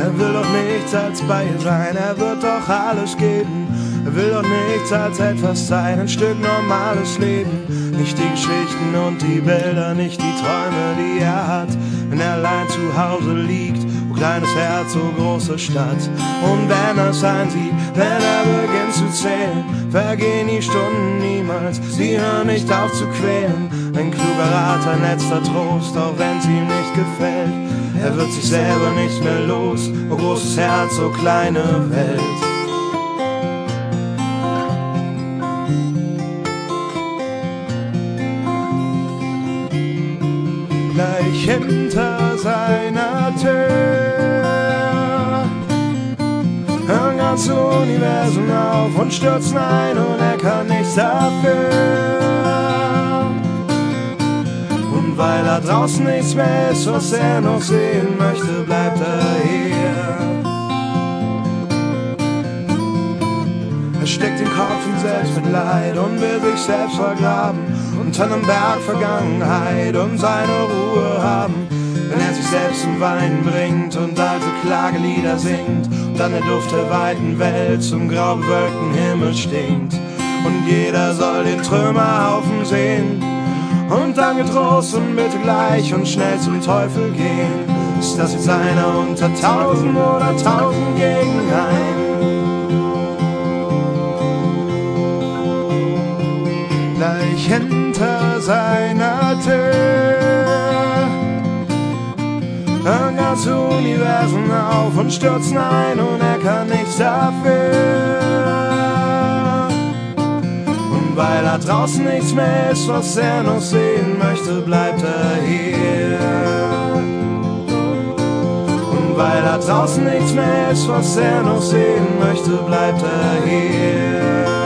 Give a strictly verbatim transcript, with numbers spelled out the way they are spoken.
Er will doch nichts als bei ihr sein, er wird doch alles geben. Er will doch nichts als etwas sein, ein Stück normales Leben. Nicht die Geschichten und die Bilder, nicht die Träume, die er hat, wenn er allein zu Hause liegt. Oh kleines Herz, so große Stadt. Und wenn er es einsieht, wenn er beginnt zu zählen, vergehen die Stunden niemals, sie hören nicht auf zu quälen. Ein kluger Rat, ein letzter Trost, auch wenn's ihm nicht gefällt. Er wird sich selber nicht mehr los, oh großes Herz, so kleine Welt. Gleich hinter seiner Tür hören ganze Universen auf und stürzen ein und er kann nichts dafür. Und weil da draußen nichts mehr ist, was er noch sehen möchte, bleibt er hier. Er steckt den Kopf in Selbstmitleid und will sich selbst vergraben unter einem Berg Vergangenheit und seine Ruhe haben. Wenn er sich selbst zum Weinen bringt und alte Klagelieder singt und dann der Duft der weiten Welt zum grau bewölkten Himmel stinkt. Und jeder soll den Trümmerhaufen sehen und dann getrost und bitte gleich und schnell zum Teufel gehen. Ist das jetzt einer unter tausend oder tausend gegen einen? Gleich hinter seiner Tür hören ganze Universen auf und stürzen ein und er kann nichts dafür. Und weil da draußen nichts mehr ist, was er noch sehen möchte, bleibt er hier. Und weil da draußen nichts mehr ist, was er noch sehen möchte, bleibt er hier.